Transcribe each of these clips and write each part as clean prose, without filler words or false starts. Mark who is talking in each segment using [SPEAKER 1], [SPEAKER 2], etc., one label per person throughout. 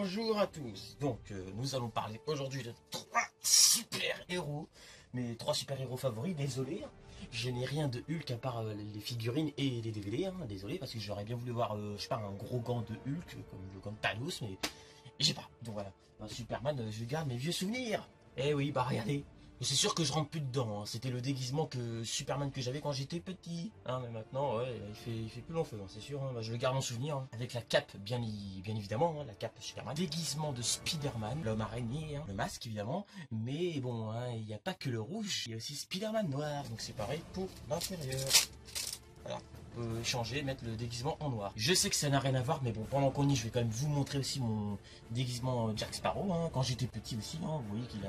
[SPEAKER 1] Bonjour à tous. Donc nous allons parler aujourd'hui de 3 super-héros. Mes 3 super-héros favoris, désolé. Je n'ai rien de Hulk à part les figurines et les DVD, désolé, parce que j'aurais bien voulu voir, je sais pas, un gros gant de Hulk, comme Thanos, mais j'ai pas. Donc voilà, un Superman, je garde mes vieux souvenirs. Eh oui, bah regardez. C'est sûr que je rentre plus dedans, hein. C'était le déguisement que Superman que j'avais quand j'étais petit. Mais maintenant, ouais, il fait plus long feu, c'est sûr. Bah, je le garde en souvenir, avec la cape, bien évidemment, la cape Superman. Déguisement de Spider-Man, l'homme araignée, le masque évidemment. Mais bon, il n'y a pas que le rouge, il y a aussi Spider-Man noir. Donc c'est pareil pour l'intérieur. Voilà. On peut changer, mettre le déguisement en noir. Je sais que ça n'a rien à voir, mais bon, pendant qu'on y est, je vais quand même vous montrer aussi mon déguisement Jack Sparrow. Quand j'étais petit aussi, vous voyez qu'il a...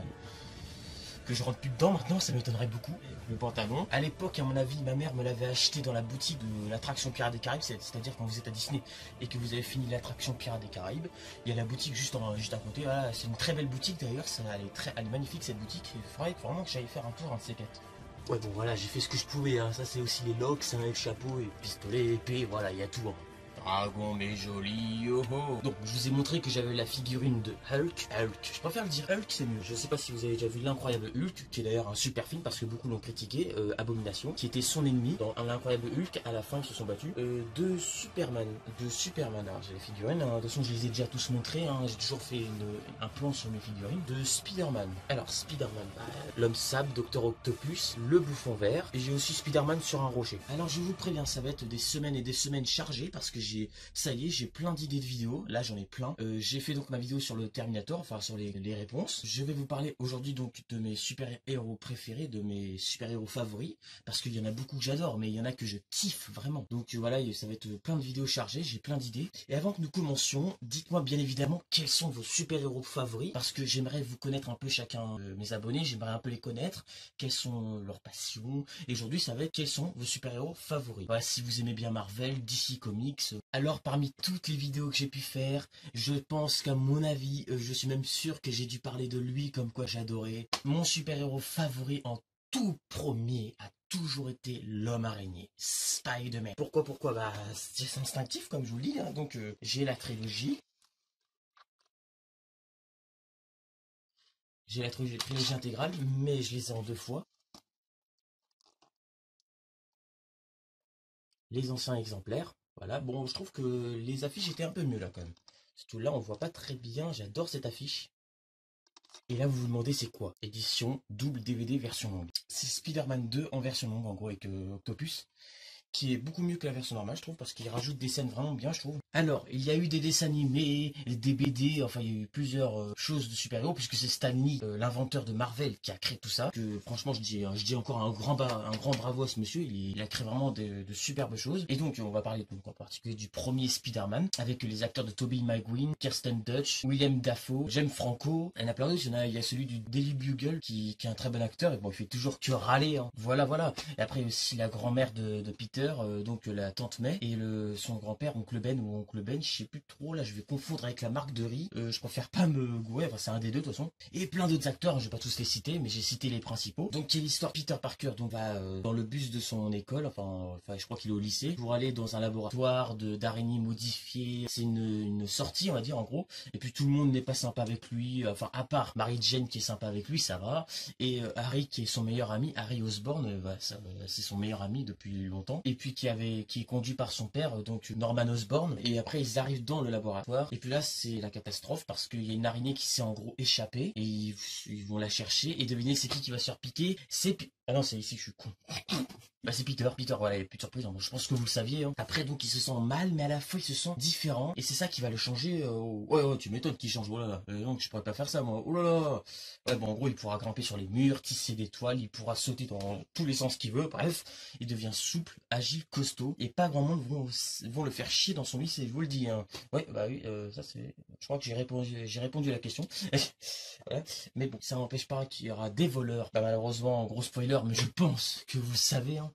[SPEAKER 1] que je rentre plus dedans maintenant, ça m'étonnerait beaucoup. Le pantalon. À l'époque, à mon avis, ma mère me l'avait acheté dans la boutique de l'attraction Pirates des Caraïbes, c'est-à-dire quand vous êtes à Disney et que vous avez fini l'attraction Pirates des Caraïbes, il y a la boutique juste à côté. Voilà, c'est une très belle boutique d'ailleurs, elle est magnifique cette boutique. Il faudrait vraiment que j'aille faire un tour, un de ces quatre. Ouais, bon voilà, j'ai fait ce que je pouvais, ça c'est aussi les locks, le chapeau et pistolet, épée, voilà, il y a tout. Dragon mais joli, oh oh. Donc je vous ai montré que j'avais la figurine de Hulk. Je préfère le dire Hulk, c'est mieux. Je sais pas si vous avez déjà vu l'incroyable Hulk, qui est d'ailleurs un super film parce que beaucoup l'ont critiqué, Abomination, qui était son ennemi dans l'incroyable Hulk. À la fin ils se sont battus. De Superman, alors j'ai les figurines, de toute façon je les ai déjà tous montrés, j'ai toujours fait un plan sur mes figurines. De Spider-Man, alors Spider-Man, l'homme sable, Docteur Octopus, le bouffon vert, et j'ai aussi Spider-Man sur un rocher. Alors je vous préviens, ça va être des semaines et des semaines chargées parce que ça y est, j'ai plein d'idées de vidéos. Là, j'en ai plein. J'ai fait donc ma vidéo sur le Terminator, enfin sur les réponses. Je vais vous parler aujourd'hui donc de mes super-héros préférés, de mes super-héros favoris, parce qu'il y en a beaucoup que j'adore, mais il y en a que je kiffe vraiment. Donc voilà, ça va être plein de vidéos chargées, j'ai plein d'idées. Et avant que nous commencions, dites-moi bien évidemment quels sont vos super-héros favoris, parce que j'aimerais vous connaître un peu chacun, mes abonnés, j'aimerais un peu les connaître, quelles sont leurs passions. Et aujourd'hui, ça va être quels sont vos super-héros favoris. Voilà, si vous aimez bien Marvel, DC Comics. Alors parmi toutes les vidéos que j'ai pu faire, je pense qu'à mon avis, je suis même sûr que j'ai dû parler de lui comme quoi j'adorais. Mon super-héros favori en tout premier a toujours été l'homme araignée, Spider-Man. Pourquoi? Bah c'est instinctif comme je vous le dis, donc j'ai la trilogie. J'ai la trilogie intégrale, mais je les ai en 2 fois. Les anciens exemplaires. Voilà, bon, je trouve que les affiches étaient un peu mieux là quand même. Surtout là, on voit pas très bien, j'adore cette affiche. Et là, vous vous demandez c'est quoi? Édition double DVD version longue. C'est Spider-Man 2 en version longue, en gros, avec Octopus, qui est beaucoup mieux que la version normale, je trouve, parce qu'il rajoute des scènes vraiment bien, je trouve. Alors, il y a eu des dessins animés, des BD, enfin, il y a eu plusieurs choses de super-héros, puisque c'est Stan Lee, l'inventeur de Marvel, qui a créé tout ça. Que franchement, je dis encore un grand bravo à ce monsieur, il a créé vraiment de superbes choses. Et donc, on va parler donc, en particulier du premier Spider-Man, avec les acteurs de Tobey Maguire, Kirsten Dunst, Willem Dafoe, James Franco. Il y en a plein d'autres, il y a celui du Daily Bugle, qui est un très bon acteur, et bon, il fait toujours que râler, Voilà. Et après aussi la grand-mère de Peter, donc la tante May, et son grand-père, oncle Ben ou oncle Ben, je sais plus trop, là je vais confondre avec la marque de riz, je préfère pas me gouer, enfin c'est un des deux de toute façon. Et plein d'autres acteurs, je vais pas tous les citer, mais j'ai cité les principaux. Donc il y a l'histoire Peter Parker, donc va dans le bus de son école, enfin je crois qu'il est au lycée, pour aller dans un laboratoire d'araignées modifiées. C'est une sortie, on va dire en gros, et puis tout le monde n'est pas sympa avec lui, enfin à part Mary Jane qui est sympa avec lui, ça va, et Harry qui est son meilleur ami, Harry Osborn, c'est son meilleur ami depuis longtemps, et puis qui est conduit par son père, donc Norman Osborn. Et après ils arrivent dans le laboratoire, et puis là c'est la catastrophe parce qu'il y a une araignée qui s'est en gros échappée, et ils vont la chercher, et devinez c'est qui va se faire piquer? Ah non, c'est ici que je suis con. Bah c'est Peter, voilà, il n'y a plus de surprise, je pense que vous le saviez. Après donc il se sent mal, mais à la fois il se sent différent, et c'est ça qui va le changer. Ouais, tu m'étonnes qu'il change, voilà. Donc je pourrais pas faire ça moi, oh là là. Ouais, bon en gros il pourra grimper sur les murs, tisser des toiles, il pourra sauter dans tous les sens qu'il veut, bref, il devient souple, agile, costaud, et pas grand monde vont le faire chier dans son lycée, je vous le dis. Ouais, bah oui, ça c'est... Je crois que j'ai répondu à la question. Voilà. Mais bon, ça n'empêche pas qu'il y aura des voleurs. Bah malheureusement, gros spoiler, mais je pense que vous le savez,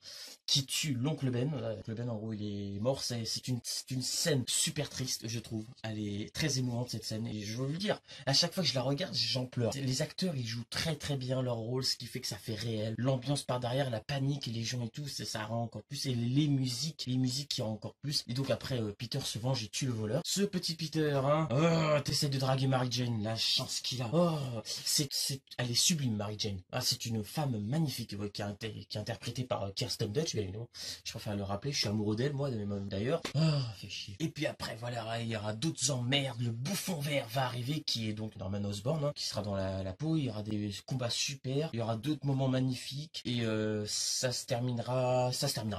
[SPEAKER 1] qui tue l'oncle Ben. L'oncle Ben, en gros, il est mort. C'est une scène super triste, je trouve. Elle est très émouvante, cette scène. Et je veux vous le dire, à chaque fois que je la regarde, j'en pleure. Les acteurs, ils jouent très très bien leur rôle, ce qui fait que ça fait réel. L'ambiance par derrière, la panique, les gens et tout, ça rend encore plus. Et les musiques qui rendent encore plus. Et donc après, Peter se venge et tue le voleur. Ce petit Peter, hein, oh, t'essaies de draguer Mary Jane, la chance qu'il a. Oh, elle est sublime, Mary Jane. Ah, c'est une femme magnifique, ouais, qui est interprétée par Kirsten Dunst, bien évidemment. Je préfère le rappeler, je suis amoureux d'elle, moi, d'ailleurs. Oh, fait chier. Et puis après, voilà, il y aura d'autres emmerdes. Le bouffon vert va arriver, qui est donc Norman Osborn, hein, qui sera dans la peau. Il y aura des combats super. Il y aura d'autres moments magnifiques. Et ça se terminera.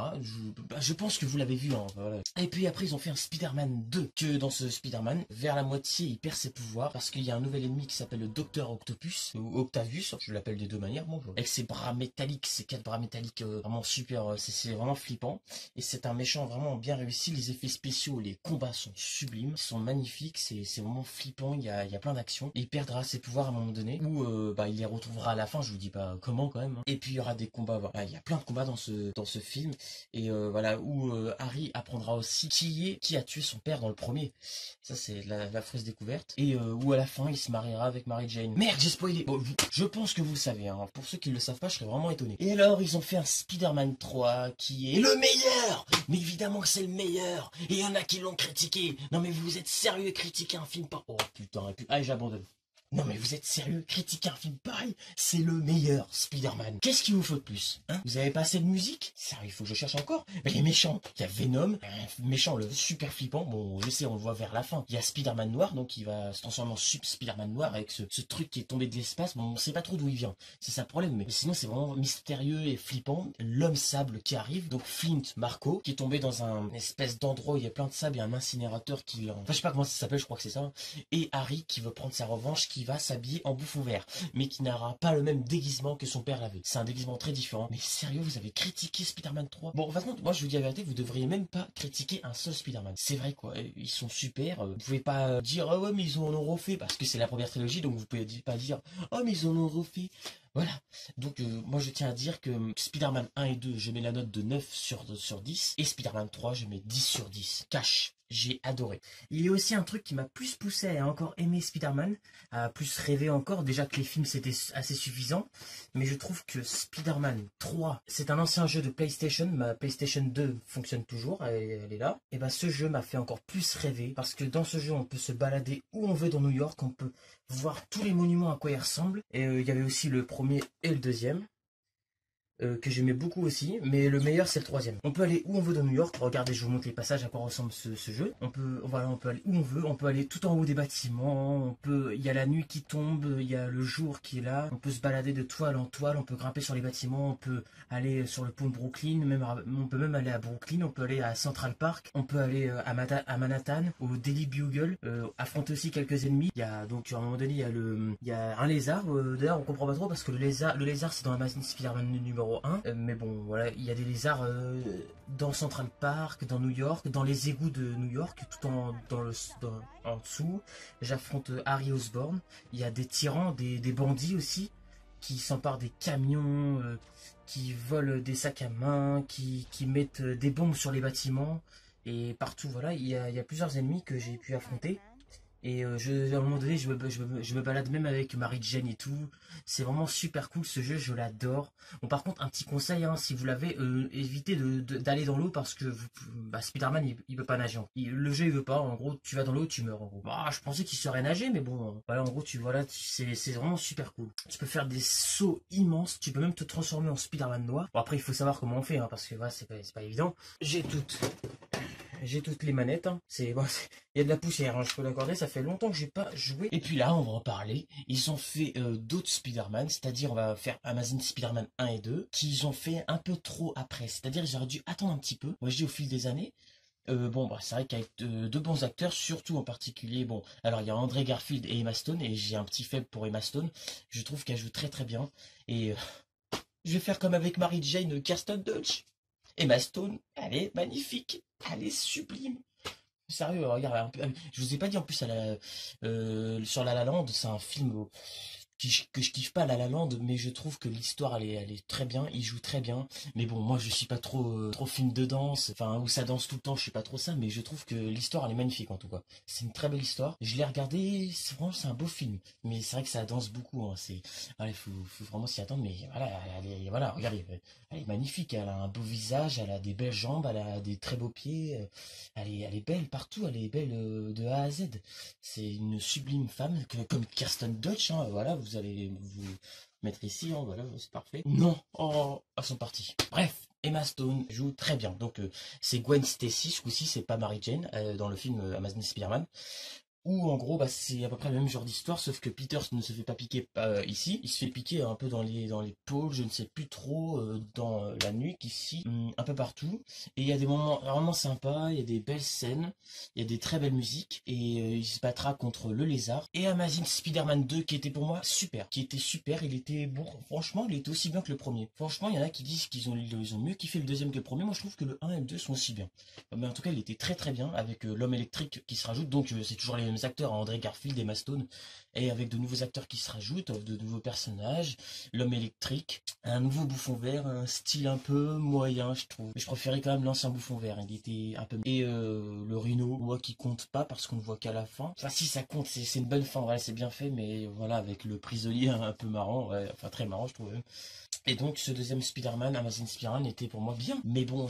[SPEAKER 1] Je pense que vous l'avez vu, hein, voilà. Et puis après, ils ont fait un Spider-Man 2. Que dans ce Spider-Man, vers la moitié, il perd ses pouvoirs parce qu'il y a un nouvel ennemi qui s'appelle le Docteur Octopus, ou Octavius, je l'appelle des deux manières, moi. Avec ses bras métalliques, ses 4 bras métalliques vraiment super, c'est vraiment flippant. Et c'est un méchant vraiment bien réussi. Les effets spéciaux, les combats sont sublimes, sont magnifiques, c'est vraiment flippant, il y a plein d'actions. Il perdra ses pouvoirs à un moment donné, ou il les retrouvera à la fin, je vous dis pas comment quand même. Hein. Et puis il y aura des combats, voilà, il y a plein de combats dans ce film. Et voilà, où Harry apprendra aussi qui a tué son père dans le premier. Ça c'est la fausse découverte. Et où à la fin il se mariera avec Mary Jane. Merde, j'ai spoilé. Bon, je pense que vous le savez, hein. Pour ceux qui ne le savent pas, je serais vraiment étonné. Et alors ils ont fait un Spider-Man 3 qui est le meilleur. Mais évidemment que c'est le meilleur. Et il y en a qui l'ont critiqué. Non mais vous êtes sérieux, critiquer un film pas... Oh putain, et puis... Allez, j'abandonne. Non mais vous êtes sérieux, critiquer un film pareil, c'est le meilleur Spider-Man. Qu'est-ce qu'il vous faut de plus, hein? Vous avez pas assez de musique? Sérieux, il faut que je cherche encore. Mais les méchants, il y a Venom, un méchant le super flippant, bon je sais, on le voit vers la fin. Il y a Spider-Man noir, donc il va se transformer en Spider-Man noir avec ce truc qui est tombé de l'espace, bon on sait pas trop d'où il vient. C'est ça le problème, mais sinon c'est vraiment mystérieux et flippant. L'homme sable qui arrive, donc Flint Marco, qui est tombé dans un espèce d'endroit où il y a plein de sable, il y a un incinérateur qui... Enfin je sais pas comment ça s'appelle, je crois que c'est ça. Et Harry qui veut prendre sa revanche, qui va s'habiller en bouffon vert, mais qui n'aura pas le même déguisement que son père l'avait. C'est un déguisement très différent. Mais sérieux, vous avez critiqué Spider-Man 3? Bon, de toute façon, moi je vous dis la vérité, vous devriez même pas critiquer un seul Spider-Man. C'est vrai quoi, ils sont super. Vous pouvez pas dire oh ouais mais ils en ont refait parce que c'est la première trilogie, donc vous pouvez pas dire oh mais ils en ont refait. Voilà, donc moi je tiens à dire que Spider-Man 1 et 2, je mets la note de 9 sur 10, et Spider-Man 3, je mets 10 sur 10. Cash, j'ai adoré. Il y a aussi un truc qui m'a plus poussé à encore aimer Spider-Man, à plus rêver encore, déjà que les films c'était assez suffisant, mais je trouve que Spider-Man 3, c'est un ancien jeu de PlayStation, ma PlayStation 2 fonctionne toujours, elle est là, et bah ce jeu m'a fait encore plus rêver, parce que dans ce jeu on peut se balader où on veut dans New York, on peut voir tous les monuments à quoi ils ressemblent, et il y avait aussi le premier et le deuxième, que j'aimais beaucoup aussi, mais le meilleur c'est le troisième. On peut aller où on veut dans New York, regardez je vous montre les passages à quoi ressemble ce jeu. On peut aller où on veut, on peut aller tout en haut des bâtiments, il y a la nuit qui tombe, il y a le jour qui est là, on peut se balader de toile en toile, on peut grimper sur les bâtiments, on peut aller sur le pont de Brooklyn, on peut même aller à Brooklyn, on peut aller à Central Park, on peut aller à Manhattan, au Daily Bugle, affronter aussi quelques ennemis. Il y a donc à un moment donné il y a un lézard, d'ailleurs on comprend pas trop parce que le lézard c'est dans Amazing Spider-Man numéro 1, mais bon voilà, il y a des lézards dans Central Park, dans New York, dans les égouts de New York, tout en dessous. J'affronte Harry Osborn. Il y a des tyrans, des bandits aussi qui s'emparent des camions, qui volent des sacs à main, qui mettent des bombes sur les bâtiments, et partout voilà il y a plusieurs ennemis que j'ai pu affronter. Et à un moment donné, je me balade même avec Mary Jane et tout. C'est vraiment super cool ce jeu, je l'adore. Bon, par contre, un petit conseil, hein, si vous l'avez, évitez d'aller dans l'eau parce que Spider-Man, il veut pas nager. Le jeu, il veut pas. En gros, tu vas dans l'eau, tu meurs. En gros. Bah, je pensais qu'il saurait nager, mais bon, voilà, en gros, c'est vraiment super cool. Tu peux faire des sauts immenses. Tu peux même te transformer en Spider-Man noir. Bon, après, il faut savoir comment on fait, hein, parce que voilà, c'est pas évident. J'ai toutes les manettes, hein. Il y a de la poussière, hein, je peux l'accorder, ça fait longtemps que j'ai pas joué. Et puis là, on va en parler. Ils ont fait d'autres Spider-Man, c'est-à-dire on va faire Amazing Spider-Man 1 et 2, qu'ils ont fait un peu trop après. C'est-à-dire ils auraient dû attendre un petit peu. Moi je dis au fil des années. C'est vrai qu'avec de bons acteurs, surtout en particulier, bon, alors il y a André Garfield et Emma Stone, et j'ai un petit faible pour Emma Stone. Je trouve qu'elle joue très très bien. Et je vais faire comme avec Mary Jane, Kirsten Dunst. Emma Stone, elle est magnifique, elle est sublime. Sérieux, regarde, je vous ai pas dit en plus, sur La La Land, c'est un film que je kiffe pas La La Land, mais je trouve que l'histoire elle est très bien, il joue très bien. Mais bon, moi je suis pas trop film de danse, enfin où ça danse tout le temps, je suis pas trop ça, mais je trouve que l'histoire elle est magnifique en tout cas. C'est une très belle histoire. Je l'ai regardé, c'est vraiment c'est un beau film, mais c'est vrai que ça danse beaucoup. Hein. C'est, voilà, faut vraiment s'y attendre, mais voilà, voilà, regardez, elle est magnifique, elle a un beau visage, elle a des belles jambes, elle a des très beaux pieds, elle est belle partout, elle est belle de A à Z. C'est une sublime femme, comme Kirsten Dunst, hein, voilà, vous allez vous mettre ici, hein, voilà, c'est parfait. Non, oh, elles sont parties. Bref, Emma Stone joue très bien. Donc c'est Gwen Stacy, ce coup-ci, c'est pas Mary Jane, dans le film Amazing Spider-Man. Où en gros bah, c'est à peu près le même genre d'histoire, sauf que Peter ne se fait pas piquer ici, il se fait piquer un peu dans les pôles, je ne sais plus trop, dans la nuque ici, un peu partout. Et il y a des moments vraiment sympas, il y a des belles scènes, il y a des très belles musiques, et il se battra contre le lézard. Et Amazing Spider-Man 2 qui était pour moi super, il était bon, franchement il était aussi bien que le premier. Franchement il y en a qui disent ils ont mieux kiffé le deuxième que le premier, moi je trouve que le 1 et le 2 sont aussi bien. Mais en tout cas il était très très bien avec l'homme électrique qui se rajoute, donc c'est toujours les mêmes acteurs, André Garfield, Emma Stone, et avec de nouveaux acteurs qui se rajoutent, de nouveaux personnages, l'homme électrique, un nouveau bouffon vert, un style un peu moyen je trouve. Mais je préférais quand même l'ancien bouffon vert, il était un peu... Et le rhino, moi qui compte pas parce qu'on ne voit qu'à la fin. Enfin si ça compte, c'est une bonne fin, voilà, c'est bien fait, mais voilà, avec le prisonnier un peu marrant, ouais, enfin très marrant je trouve. Et donc ce deuxième Spider-Man, Amazing Spider-Man, était pour moi bien. Mais bon,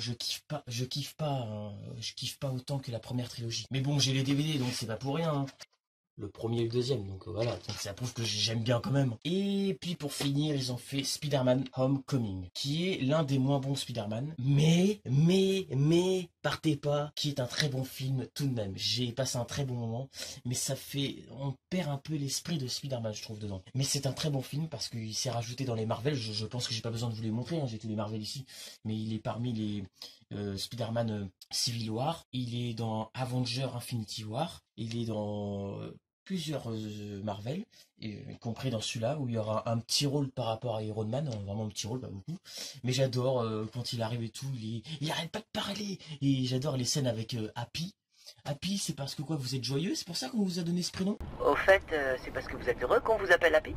[SPEAKER 1] je kiffe pas autant que la première trilogie. Mais bon, j'ai les DVD, donc c'est pas pour rien. Hein. Le premier et le deuxième, donc voilà, donc ça prouve que j'aime bien quand même. Et puis pour finir, ils ont fait Spider-Man Homecoming, qui est l'un des moins bons Spider-Man, mais, partez pas, qui est un très bon film tout de même. J'ai passé un très bon moment, mais on perd un peu l'esprit de Spider-Man, je trouve, dedans. Mais c'est un très bon film parce qu'il s'est rajouté dans les Marvel, je pense que j'ai pas besoin de vous les montrer, hein, j'ai tous les Marvel ici, mais il est parmi les Spider-Man Civil War, il est dans Avenger Infinity War, il est dans plusieurs Marvel, y compris dans celui-là, où il y aura un petit rôle par rapport à Iron Man, vraiment un petit rôle, pas beaucoup. Mais j'adore quand il arrive et tout, il arrête pas de parler. Et j'adore les scènes avec Happy. Happy, c'est parce que quoi, vous êtes joyeux, c'est pour ça qu'on vous a donné ce prénom?
[SPEAKER 2] Au fait, c'est parce que vous êtes heureux qu'on vous appelle Happy.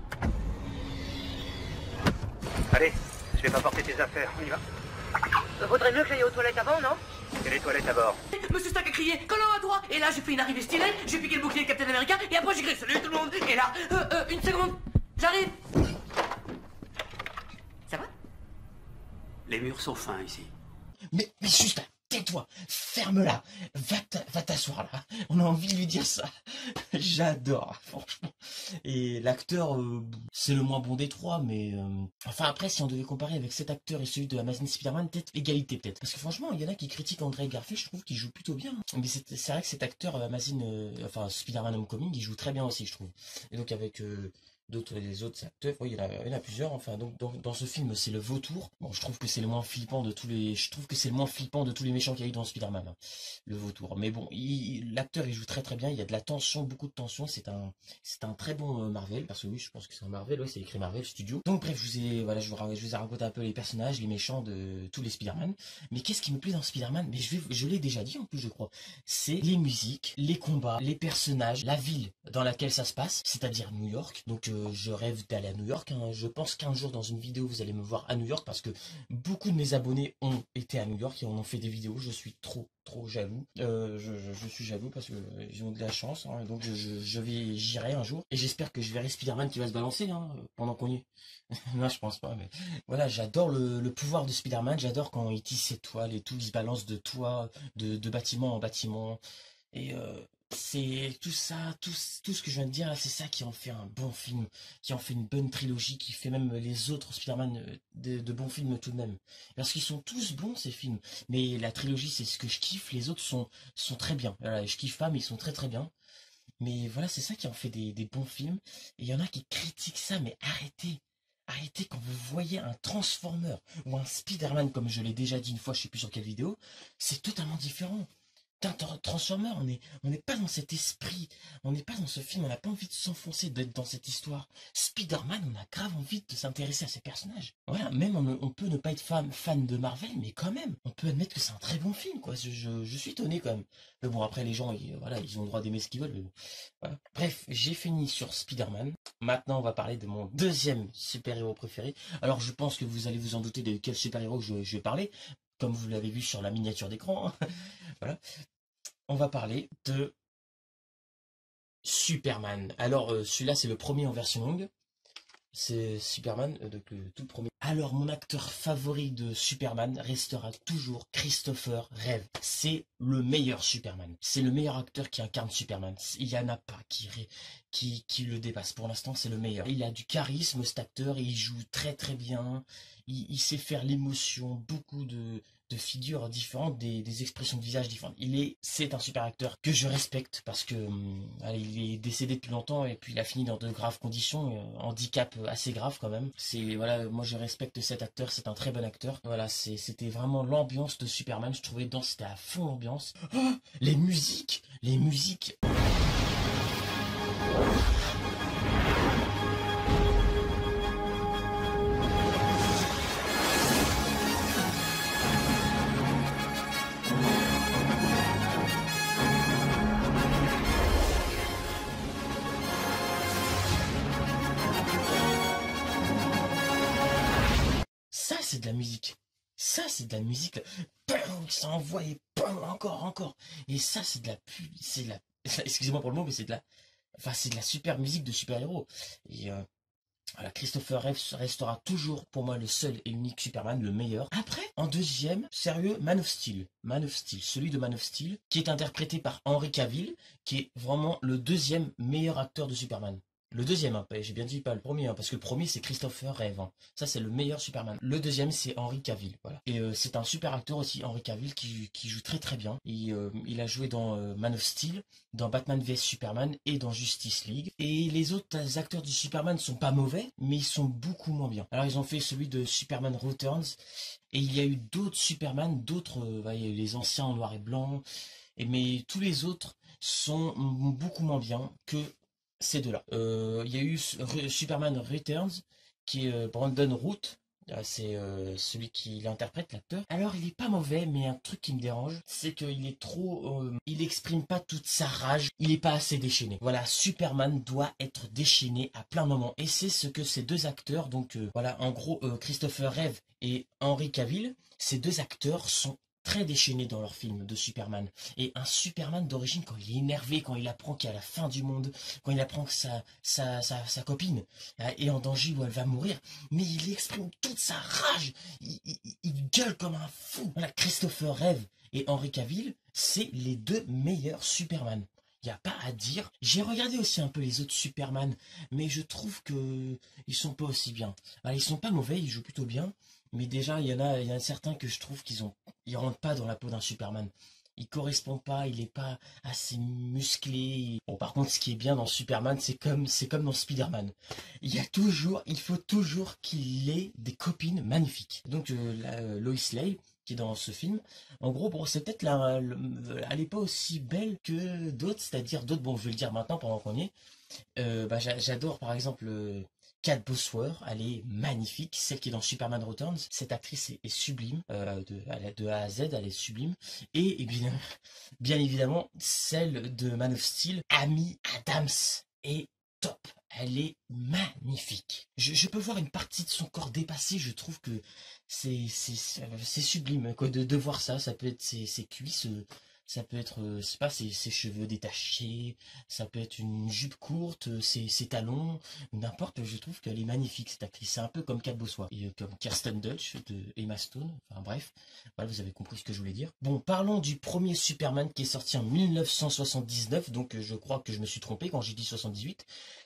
[SPEAKER 3] Allez, je vais pas porter tes affaires, on y va?
[SPEAKER 2] Vaudrait mieux que j'aille aux toilettes avant, non?
[SPEAKER 3] Il y a les toilettes à bord.
[SPEAKER 2] Monsieur Stark a crié collant à droite. Et là, j'ai fait une arrivée stylée. J'ai piqué le bouclier de Captain America. Et après, j'ai crié salut tout le monde. Et là, une seconde, j'arrive. Ça va?
[SPEAKER 3] Les murs sont fins ici.
[SPEAKER 1] Mais juste, tais-toi, ferme-la, va t'asseoir là. On a envie de lui dire ça. J'adore, franchement. Et l'acteur, c'est le moins bon des trois, mais enfin après, si on devait comparer avec cet acteur et celui de Amazing Spider-Man, peut-être égalité peut-être. Parce que franchement, il y en a qui critiquent André Garfield, je trouve qu'il joue plutôt bien. Mais c'est vrai que cet acteur Amazing, enfin Spider-Man Homecoming, il joue très bien aussi, je trouve. Et donc avec les autres acteurs, oui, il y en a plusieurs, enfin, donc dans ce film, c'est le vautour. Bon, je trouve que c'est le moins flippant de tous les méchants qu'il y a eu dans Spider-Man, hein, le vautour. Mais bon, l'acteur, il joue très très bien, il y a de la tension, beaucoup de tension, c'est un très bon Marvel, parce que oui, je pense que c'est un Marvel, ouais, c'est écrit Marvel Studio. Donc bref, je vous ai raconté un peu les personnages, les méchants de tous les Spider-Man. Mais qu'est-ce qui me plaît dans Spider-Man? Mais je l'ai déjà dit en plus, je crois. C'est les musiques, les combats, les personnages, la ville dans laquelle ça se passe, c'est-à-dire New York. Donc je rêve d'aller à New York. Hein. Je pense qu'un jour dans une vidéo vous allez me voir à New York parce que beaucoup de mes abonnés ont été à New York et on en fait des vidéos. Je suis trop jaloux. Je suis jaloux parce que ils ont de la chance. Hein. Donc j'irai un jour et j'espère que je verrai Spider-Man qui va se balancer hein, pendant qu'on y est. Non, je pense pas. Mais voilà, j'adore le pouvoir de Spider-Man. J'adore quand il tisse ses toiles et tout, il se balance de toit, de bâtiment en bâtiment. Et c'est tout ça, tout ce que je viens de dire là, c'est ça qui en fait un bon film, qui en fait une bonne trilogie, qui fait même les autres Spider-Man de bons films tout de même. Parce qu'ils sont tous bons ces films. Mais la trilogie, c'est ce que je kiffe, les autres sont très bien. Voilà, je kiffe pas, mais ils sont très très bien. Mais voilà, c'est ça qui en fait des bons films. Et il y en a qui critiquent ça, mais arrêtez. Arrêtez quand vous voyez un Transformer ou un Spider-Man, comme je l'ai déjà dit une fois, je sais plus sur quelle vidéo, c'est totalement différent. putain, Transformers, on n'est pas dans cet esprit, on n'est pas dans ce film, on n'a pas envie de s'enfoncer, d'être dans cette histoire. Spider-Man, on a grave envie de s'intéresser à ces personnages. Voilà, même on peut ne pas être fan de Marvel, mais quand même, on peut admettre que c'est un très bon film, quoi. Je suis étonné quand même. Mais bon, après les gens, voilà, ils ont le droit d'aimer ce qu'ils veulent. Mais bon, voilà. Bref, j'ai fini sur Spider-Man. Maintenant, on va parler de mon deuxième super-héros préféré. Alors, je pense que vous allez vous en douter de quel super-héros je vais parler, comme vous l'avez vu sur la miniature d'écran. Hein. Voilà. On va parler de Superman. Alors, celui-là, c'est le premier en version longue. C'est Superman, donc le tout premier. Alors, mon acteur favori de Superman restera toujours Christopher Reeve. C'est le meilleur Superman. C'est le meilleur acteur qui incarne Superman. Il n'y en a pas qui le dépasse. Pour l'instant, c'est le meilleur. Il a du charisme, cet acteur, et il joue très très bien. Il sait faire l'émotion, beaucoup de figures différentes, des expressions de visage différentes. C'est un super acteur que je respecte parce que il est décédé depuis longtemps et puis il a fini dans de graves conditions, handicap assez grave quand même. Voilà, moi je respecte cet acteur, c'est un très bon acteur. Voilà, c'était vraiment l'ambiance de Superman, je trouvais dedans c'était à fond l'ambiance. Oh, les musiques. C'est de la musique. Ça, c'est de la musique. Ça envoie et encore. Et ça, c'est de la excusez-moi pour le mot, mais c'est de la super musique de super-héros. Et voilà, Christopher Reeve restera toujours pour moi le seul et unique Superman, le meilleur. Après, en deuxième, sérieux, Man of Steel, celui de Man of Steel, qui est interprété par Henry Cavill, qui est vraiment le deuxième meilleur acteur de Superman. Le deuxième, hein, j'ai bien dit pas le premier, hein, parce que le premier c'est Christopher Reeve. Hein. Ça c'est le meilleur Superman. Le deuxième c'est Henry Cavill. Voilà. Et c'est un super acteur aussi, Henry Cavill, qui joue très très bien. Il a joué dans Man of Steel, dans Batman vs Superman et dans Justice League. Et les autres acteurs du Superman sont pas mauvais, mais ils sont beaucoup moins bien. Alors ils ont fait celui de Superman Returns, et il y a eu d'autres Superman, les anciens en noir et blanc, mais tous les autres sont beaucoup moins bien que ces deux-là. Il y a eu Superman Returns, qui est Brandon Routh. C'est celui qui l'interprète, l'acteur. Alors, il est pas mauvais, mais un truc qui me dérange, c'est qu'il est trop... il exprime pas toute sa rage. Il est pas assez déchaîné. Voilà, Superman doit être déchaîné à plein moment. Et c'est ce que ces deux acteurs, donc voilà, en gros, Christopher Reeve et Henry Cavill, ces deux acteurs sont très déchaînés dans leur film de Superman. Et un Superman d'origine, quand il est énervé, quand il apprend qu'il y a la fin du monde, quand il apprend que sa copine est en danger ou elle va mourir, mais il exprime toute sa rage, il gueule comme un fou. Voilà, Christopher Reeve et Henry Cavill, c'est les deux meilleurs Superman. Il n'y a pas à dire. J'ai regardé aussi un peu les autres Superman, mais je trouve que ils sont pas aussi bien. Alors, ils sont pas mauvais, ils jouent plutôt bien, mais déjà il y en a certains que je trouve ils rentrent pas dans la peau d'un Superman. Il correspond pas, il est pas assez musclé. Bon, par contre, ce qui est bien dans Superman, c'est comme dans Spider-Man. Il faut toujours qu'il ait des copines magnifiques. Donc Lois Lane, qui est dans ce film, en gros, bon, c'est peut-être elle est pas aussi belle que d'autres, c'est-à-dire d'autres, bon, je vais le dire maintenant pendant qu'on y est. J'adore par exemple Kat Bosworth, elle est magnifique, celle qui est dans Superman Returns. Cette actrice est sublime, de A à Z, elle est sublime. Et bien évidemment, celle de Man of Steel, Amy Adams, est top. Elle est magnifique. Je peux voir une partie de son corps dépassée, je trouve que c'est sublime quoi, de voir ça. Ça peut être ses cuisses, ça peut être ses cheveux détachés, ça peut être une jupe courte, ses talons, n'importe, je trouve qu'elle est magnifique cette actrice. C'est un peu comme Kat Bosworth, et comme Kirsten Dunst de Emma Stone, enfin bref, voilà, vous avez compris ce que je voulais dire. Bon, parlons du premier Superman qui est sorti en 1979, donc je crois que je me suis trompé quand j'ai dit 78,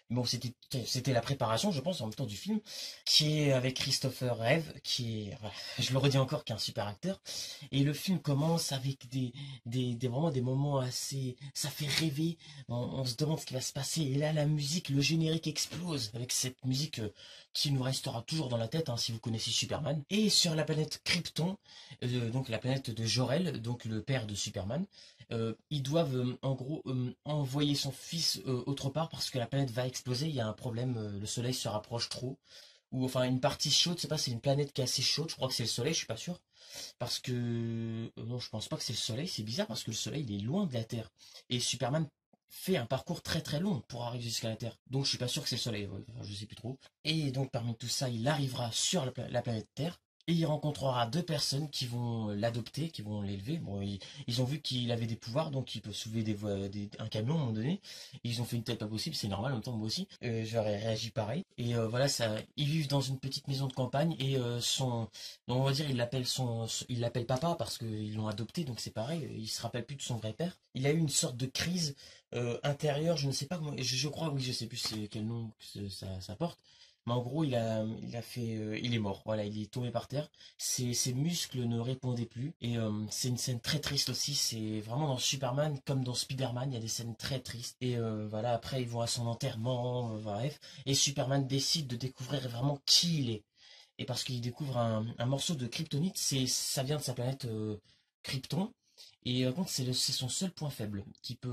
[SPEAKER 1] Bon, c'était la préparation, je pense, en même temps du film, qui est avec Christopher Reeve, qui est, voilà, je le redis encore, qui est un super acteur. Et le film commence avec vraiment des moments assez, ça fait rêver. On se demande ce qui va se passer. Et là, la musique, le générique explose avec cette musique qui nous restera toujours dans la tête, hein, si vous connaissez Superman. Et sur la planète Krypton, donc la planète de Jor-El, donc le père de Superman. Ils doivent en gros envoyer son fils autre part parce que la planète va exploser, il y a un problème, le soleil se rapproche trop, ou enfin une partie chaude, c'est pas, c'est une planète qui est assez chaude, je crois que c'est le soleil, je suis pas sûr, parce que non, je pense pas que c'est le soleil, c'est bizarre parce que le soleil il est loin de la Terre, et Superman fait un parcours très très long pour arriver jusqu'à la Terre, donc je suis pas sûr que c'est le soleil, ouais, enfin, je sais plus trop, et donc parmi tout ça il arrivera sur la planète Terre. Et il rencontrera deux personnes qui vont l'adopter, qui vont l'élever. Bon, ils ont vu qu'il avait des pouvoirs, donc il peut soulever un camion à un moment donné. Ils ont fait une tête pas possible, c'est normal, en même temps moi aussi. J'aurais réagi pareil. Et voilà, ça, ils vivent dans une petite maison de campagne et donc on va dire, il l'appelle papa parce qu'ils l'ont adopté, donc c'est pareil. Il se rappelle plus de son vrai père. Il a eu une sorte de crise intérieure, je ne sais pas comment, je crois, oui, je sais plus quel nom ça porte. Mais en gros, il est mort. Voilà, il est tombé par terre. Ses muscles ne répondaient plus. Et c'est une scène très triste aussi. C'est vraiment dans Superman, comme dans Spider-Man, il y a des scènes très tristes. Et voilà, après, ils vont à son enterrement, bref. Et Superman décide de découvrir vraiment qui il est. Et parce qu'il découvre un morceau de kryptonite, ça vient de sa planète Krypton. Et par contre, c'est son seul point faible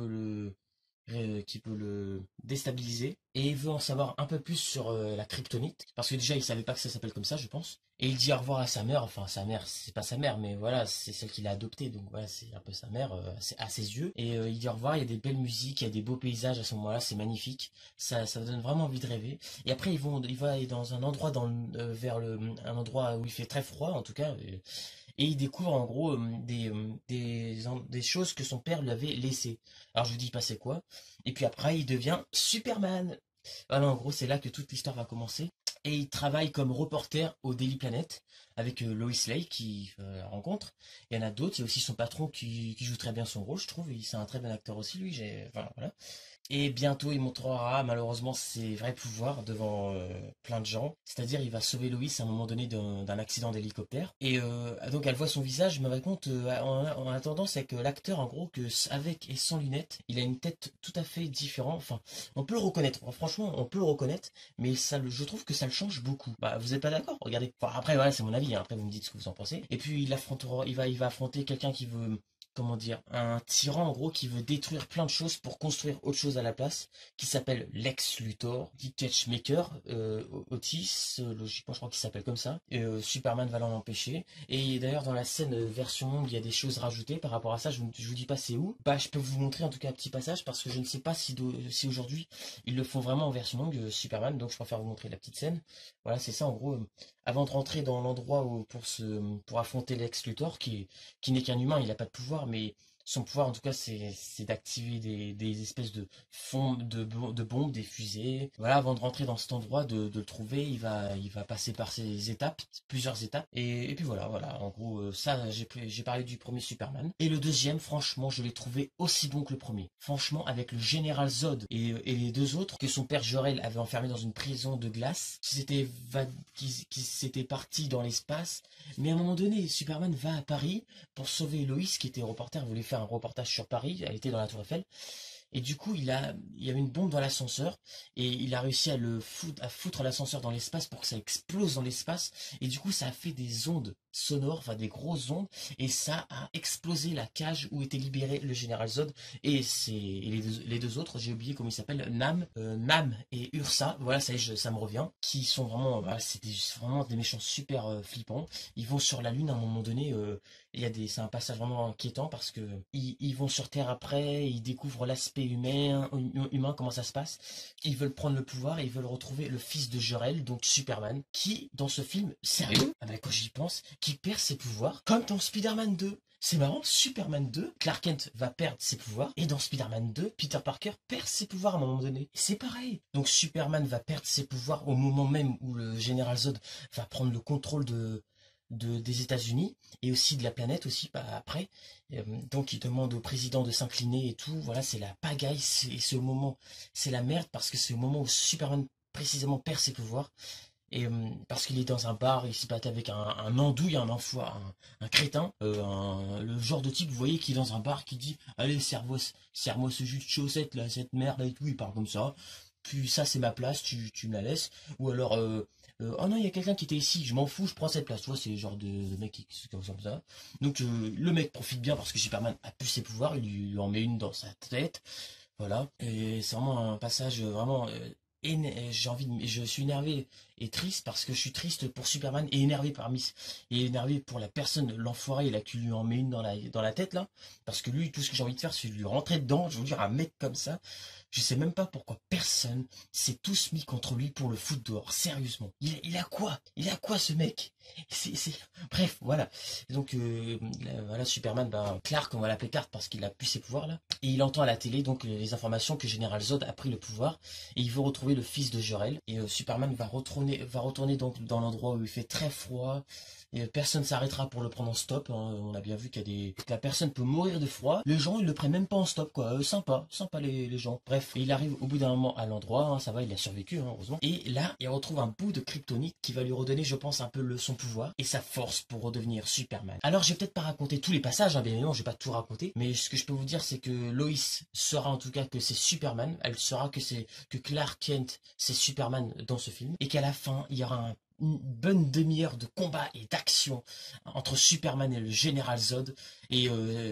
[SPEAKER 1] qui peut le déstabiliser, et il veut en savoir un peu plus sur la kryptonite, parce que déjà il savait pas que ça s'appelle comme ça, je pense, et il dit au revoir à sa mère, enfin sa mère, c'est pas sa mère, mais voilà, c'est celle qu'il a adoptée, donc voilà, c'est un peu sa mère à ses yeux, et il dit au revoir, il y a des belles musiques, il y a des beaux paysages à ce moment-là, c'est magnifique, ça donne vraiment envie de rêver, et après il va aller dans un endroit un endroit où il fait très froid, en tout cas, et il découvre en gros des choses que son père lui avait laissées. Alors je vous dis pas c'est quoi. Et puis après il devient Superman. Voilà, en gros c'est là que toute l'histoire va commencer. Et il travaille comme reporter au Daily Planet avec Lois Lane qui rencontre. Il y en a d'autres, il y a aussi son patron qui joue très bien son rôle, je trouve. C'est un très bon acteur aussi lui. Voilà. Et bientôt, il montrera malheureusement ses vrais pouvoirs devant plein de gens. C'est-à-dire, il va sauver Loïs à un moment donné d'un accident d'hélicoptère. Et donc, elle voit son visage, mais par contre, en attendant, c'est que l'acteur, en gros, avec et sans lunettes, il a une tête tout à fait différente. Enfin, on peut le reconnaître. Franchement, on peut le reconnaître, mais je trouve que ça le change beaucoup. Bah, vous êtes pas d'accord? Regardez. Enfin, après, voilà, c'est mon avis. Hein. Après, vous me dites ce que vous en pensez. Et puis, il va affronter quelqu'un qui veut, comment dire, un tyran en gros qui veut détruire plein de choses pour construire autre chose à la place, qui s'appelle Lex Luthor, Dick Catchmaker, Otis, logiquement je crois qu'il s'appelle comme ça, et Superman va l'en empêcher, et d'ailleurs dans la scène version longue il y a des choses rajoutées par rapport à ça, je vous dis pas c'est où, bah je peux vous montrer en tout cas un petit passage, parce que je ne sais pas si aujourd'hui ils le font vraiment en version longue, Superman, donc je préfère vous montrer la petite scène, voilà c'est ça en gros, avant de rentrer dans l'endroit pour affronter Lex Luthor, qui n'est qu'un humain, il n'a pas de pouvoir, mais son pouvoir en tout cas c'est d'activer des espèces de de bombes, des fusées. Voilà, avant de rentrer dans cet endroit, de le trouver, il va passer par plusieurs étapes, et puis voilà, en gros, ça j'ai parlé du premier Superman. Et le deuxième, franchement, je l'ai trouvé aussi bon que le premier. Franchement, avec le général Zod et les deux autres que son père Jor-El avait enfermés dans une prison de glace, qui s'étaient partis dans l'espace, mais à un moment donné, Superman va à Paris pour sauver Loïs, qui était reporter, voulait faire un reportage sur Paris, elle était dans la Tour Eiffel, et du coup il y avait une bombe dans l'ascenseur, et il a réussi à foutre l'ascenseur dans l'espace pour que ça explose dans l'espace, et du coup ça a fait des ondes sonores, enfin des grosses ondes, et ça a explosé la cage où était libéré le général Zod, et les deux autres, j'ai oublié comment ils s'appellent, Nam et Ursa, voilà, ça me revient, qui sont vraiment, voilà, vraiment des méchants super flippants. Ils vont sur la Lune à un moment donné, c'est un passage vraiment inquiétant parce que ils vont sur Terre après, ils découvrent l'aspect humain, comment ça se passe. Ils veulent prendre le pouvoir, et ils veulent retrouver le fils de Jor-El, donc Superman, qui dans ce film, sérieux, ah ben, quand j'y pense, qui perd ses pouvoirs, comme dans Spider-Man 2. C'est marrant, Superman 2, Clark Kent va perdre ses pouvoirs, et dans Spider-Man 2, Peter Parker perd ses pouvoirs à un moment donné. C'est pareil. Donc Superman va perdre ses pouvoirs au moment même où le général Zod va prendre le contrôle de des États-Unis et aussi de la planète aussi après. Donc il demande au président de s'incliner et tout. Voilà, c'est la pagaille, c'est au moment, c'est la merde parce que c'est au moment où Superman précisément perd ses pouvoirs. Et parce qu'il est dans un bar, il s'y battait avec un andouille, un crétin, le genre de type, vous voyez, qui est dans un bar, qui dit allez, serre-moi ce jus de chaussette là, cette merde là et tout, il parle comme ça. Puis ça c'est ma place, tu me la laisses. Ou alors oh non, il y a quelqu'un qui était ici, je m'en fous, je prends cette place. Tu vois, c'est le genre de mec qui se comme ça. Donc le mec profite bien parce que Superman a plus ses pouvoirs, il lui en met une dans sa tête. Voilà. Et c'est vraiment un passage vraiment. Je suis énervé et triste parce que je suis triste pour Superman et énervé pour la personne, l'enfoiré là qui lui en met une dans la tête là, parce que lui, tout ce que j'ai envie de faire, c'est lui rentrer dedans. Je veux dire, un mec comme ça, je sais même pas pourquoi personne s'est tous mis contre lui pour le foutre dehors, sérieusement. Il a quoi ce mec? Bref, voilà. Donc voilà, Superman, Clark, on va l'appeler Clark parce qu'il a plus ses pouvoirs là, et il entend à la télé donc les informations que Général Zod a pris le pouvoir et il veut retrouver le fils de Jor-El. Et Superman va retourner donc dans l'endroit où il fait très froid. Et personne s'arrêtera pour le prendre en stop. Hein. On a bien vu que la personne peut mourir de froid. Les gens, ils le prennent même pas en stop, quoi. Sympa les gens. Bref, il arrive au bout d'un moment à l'endroit. Hein, ça va, il a survécu, hein, heureusement. Et là, il retrouve un bout de kryptonite qui va lui redonner, je pense, un peu son pouvoir et sa force pour redevenir Superman. Alors, je vais peut-être pas raconter tous les passages, hein, bien évidemment, je vais pas tout raconter. Mais ce que je peux vous dire, c'est que Lois saura en tout cas que c'est Superman. Elle saura que Clark Kent, c'est Superman dans ce film. Et qu'à la fin, il y aura une bonne demi-heure de combat et d'action entre Superman et le Général Zod et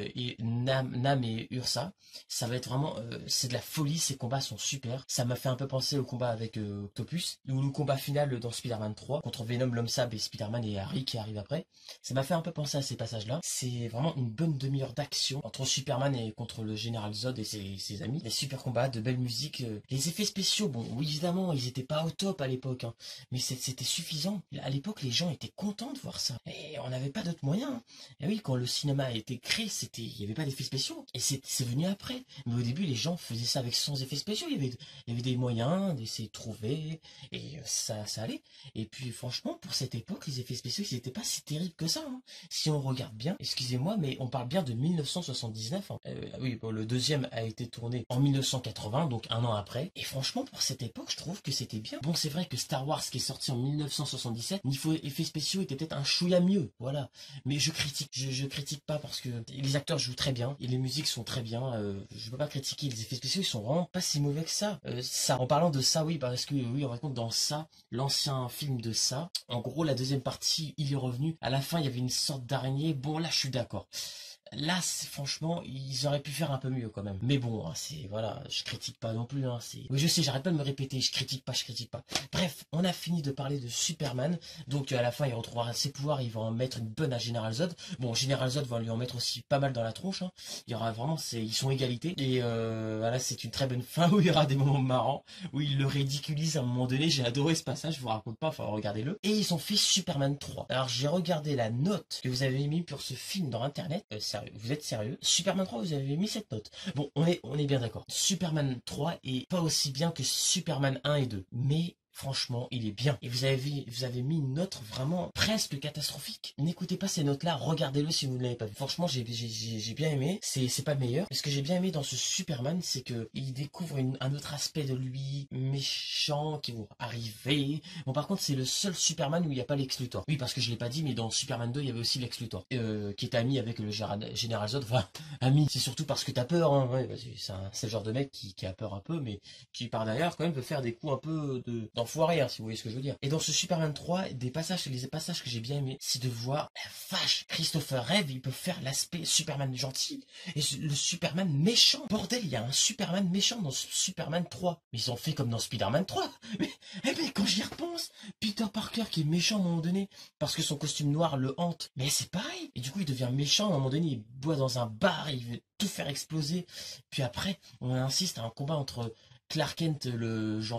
[SPEAKER 1] Nam et Ursa. Ça va être vraiment, c'est de la folie, ces combats sont super. Ça m'a fait un peu penser au combat avec Octopus, ou le combat final dans Spider-Man 3, contre Venom, l'Homme Sable et Spider-Man et Harry qui arrive après. Ça m'a fait un peu penser à ces passages-là. C'est vraiment une bonne demi-heure d'action entre Superman et contre le Général Zod et ses amis. Des super combats, de belles musiques, les effets spéciaux, bon, oui, évidemment, ils étaient pas au top à l'époque, hein, mais c'était suffisant. À l'époque, les gens étaient contents de voir ça. Et on n'avait pas d'autres moyens. Hein. Et oui, quand le cinéma a été créé, il n'y avait pas d'effets spéciaux. Et c'est venu après. Mais au début, les gens faisaient ça avec sans effets spéciaux. Il y avait des moyens d'essayer de trouver. Et ça allait. Et puis, franchement, pour cette époque, les effets spéciaux, ils n'étaient pas si terribles que ça. Hein. Si on regarde bien, excusez-moi, mais on parle bien de 1979. Hein. Oui, bon, le deuxième a été tourné en 1980, donc un an après. Et franchement, pour cette époque, je trouve que c'était bien. Bon, c'est vrai que Star Wars, qui est sorti en 1977, niveau effets spéciaux, était peut-être un chouïa mieux. Voilà. Mais je critique pas parce que les acteurs jouent très bien et les musiques sont très bien. Je peux pas critiquer. Les effets spéciaux, ils sont vraiment pas si mauvais que ça. En parlant de ça, oui, parce que oui, on raconte dans ça, l'ancien film de ça. En gros, la deuxième partie, il est revenu. À la fin, il y avait une sorte d'araignée. Bon, là, je suis d'accord. Là, franchement, ils auraient pu faire un peu mieux quand même. Mais bon, hein, voilà, je critique pas non plus. Hein, oui, je sais, j'arrête pas de me répéter, je critique pas. Bref, on a fini de parler de Superman. Donc à la fin, il retrouvera ses pouvoirs, il va en mettre une bonne à Général Zod. Bon, Général Zod va lui en mettre aussi pas mal dans la tronche. Hein. Il y aura vraiment, ils sont égalité. Et voilà, c'est une très bonne fin où il y aura des moments marrants, où il le ridiculise à un moment donné. J'ai adoré ce passage, je vous raconte pas, enfin regardez-le. Et ils ont fait Superman 3. Alors j'ai regardé la note que vous avez mis pour ce film dans internet. Vous êtes sérieux? Superman 3, vous avez mis cette note. Bon, on est bien d'accord. Superman 3 est pas aussi bien que Superman 1 et 2. Mais franchement, il est bien. Et vous avez mis une note vraiment presque catastrophique. N'écoutez pas ces notes-là, regardez-le si vous ne l'avez pas vu. Franchement, j'ai bien aimé. C'est pas le meilleur. Ce que j'ai bien aimé dans ce Superman, c'est que il découvre un autre aspect de lui, méchant, qui vont arriver. Bon, par contre, c'est le seul Superman où il n'y a pas Lex Luthor. Oui, parce que je l'ai pas dit, mais dans Superman 2, il y avait aussi Lex Luthor, qui était ami avec le Général Zod. Enfin, ami, c'est surtout parce que t'as peur. Hein. Ouais, c'est le genre de mec qui a peur un peu, mais qui par derrière quand même peut faire des coups un peu d'enfoiré, hein, si vous voyez ce que je veux dire. Et dans ce Superman 3, les passages que j'ai bien aimés, c'est de voir, la vache, Christopher Reeve, il peut faire l'aspect Superman gentil et le Superman méchant. Bordel, il y a un Superman méchant dans Superman 3. Mais ils ont fait comme dans Spider-Man 3. Mais quand j'y repense, Peter Parker qui est méchant à un moment donné, parce que son costume noir le hante. Mais c'est pareil. Et du coup, il devient méchant à un moment donné, il boit dans un bar, il veut tout faire exploser. Puis après, on insiste à un combat entre Clark Kent le gentil